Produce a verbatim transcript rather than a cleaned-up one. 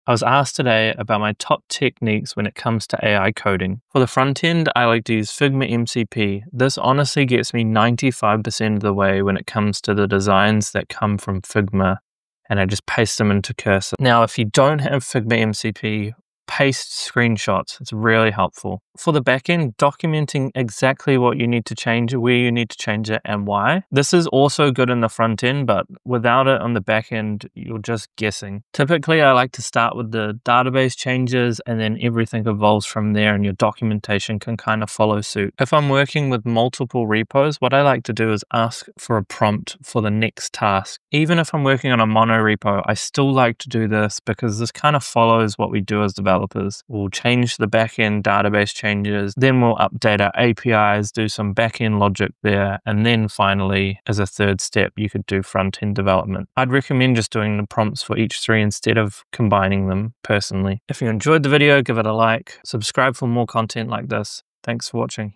I was asked today about my top techniques when it comes to A I coding. For the front end, I like to use Figma M C P. This honestly gets me ninety-five percent of the way when it comes to the designs that come from Figma, and I just paste them into Cursor. Now, if you don't have Figma M C P, paste screenshots. It's really helpful. For the backend, documenting exactly what you need to change, where you need to change it, and why. This is also good in the front end, but without it on the back end, you're just guessing. Typically, I like to start with the database changes, and then everything evolves from there, and your documentation can kind of follow suit. If I'm working with multiple repos, what I like to do is ask for a prompt for the next task. Even if I'm working on a mono repo, I still like to do this because this kind of follows what we do as developers. We'll change the backend database changes, then we'll update our A P Is, do some backend logic there, and then finally, as a third step, you could do front-end development. I'd recommend just doing the prompts for each three instead of combining them personally. If you enjoyed the video, give it a like, subscribe for more content like this. Thanks for watching.